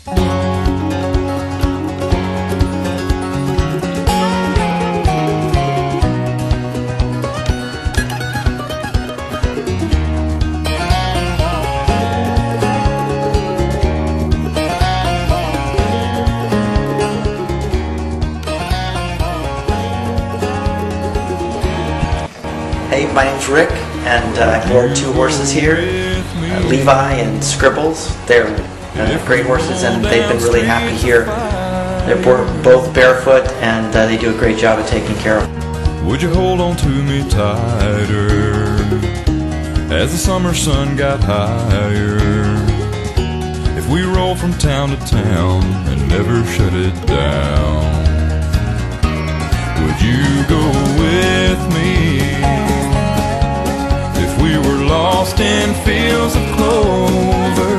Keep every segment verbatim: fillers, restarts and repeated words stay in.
Hey, my name's Rick, and uh, I board two horses here, uh, Levi and Scribbles. They're uh, great horses, and they've been really happy here. They're both barefoot, and uh, they do a great job of taking care of them. Would you hold on to me tighter as the summer sun got higher? If we roll from town to town and never shut it down, would you go with me? If we were lost in fields of clover,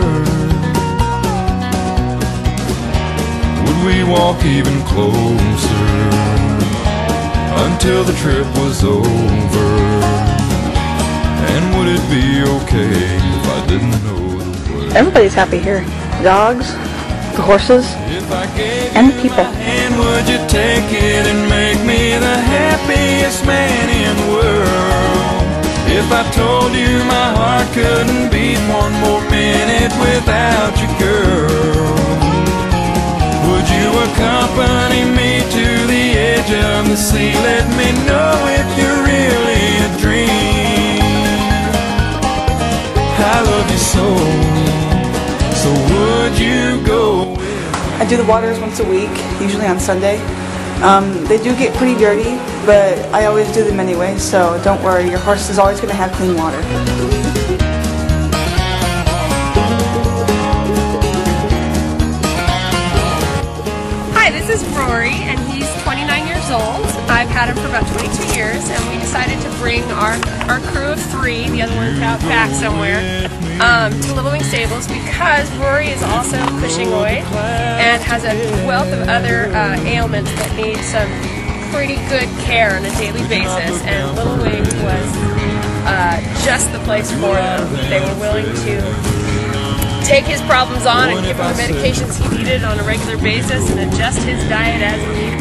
would we walk even closer until the trip was over? And would it be okay if I didn't know the way? Everybody's happy here. Dogs, the horses, and the people. And would you take it and make me the happiest man in the world? If I told you my heart couldn't beat one more minute without you, girl, would you accompany me to the edge of the sea? Let me know if you're really a dream. I love you so, so would you go? I do the waters once a week, usually on Sunday. Um, they do get pretty dirty, but I always do them anyway, so don't worry, your horse is always going to have clean water. Hi, this is Rory, and he's twenty-nine years old. I've had him for about twenty-two years, and we decided to bring our, our crew of three, the other one's out back somewhere, um, to Little Wing Stables because Rory is also Cushingoid and has a wealth of other uh, ailments that need some pretty good care on a daily basis, and Little Wing was uh, just the place for them. They were willing to take his problems on and give him the medications he needed on a regular basis and adjust his diet as needed.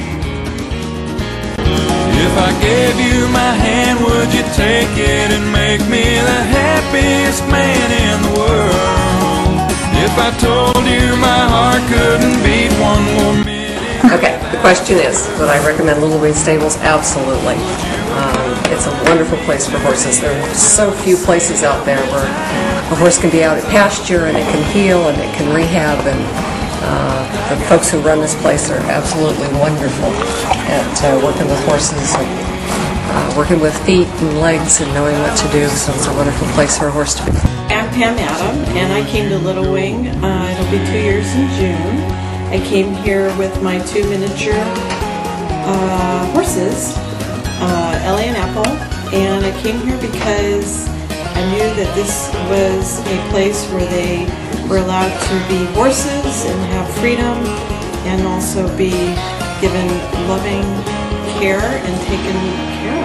If I gave you my hand, would you take it and make me the happiest man in the world? If I told you my heart couldn't beat one more minute. Okay, the question is, would I recommend Little Wing Stables? Absolutely. Um, it's a wonderful place for horses. There are so few places out there where a horse can be out at pasture and it can heal and it can rehab, and uh, the folks who run this place are absolutely wonderful at uh, working with horses and uh, working with feet and legs and knowing what to do, so it's a wonderful place for a horse to be. I'm Pam Adam, and I came to Little Wing. Uh, it'll be two years in June. I came here with my two miniature uh, horses, uh, Ellie and Apple, and I came here because I knew that this was a place where they were allowed to be horses and have freedom and also be given loving care and taken care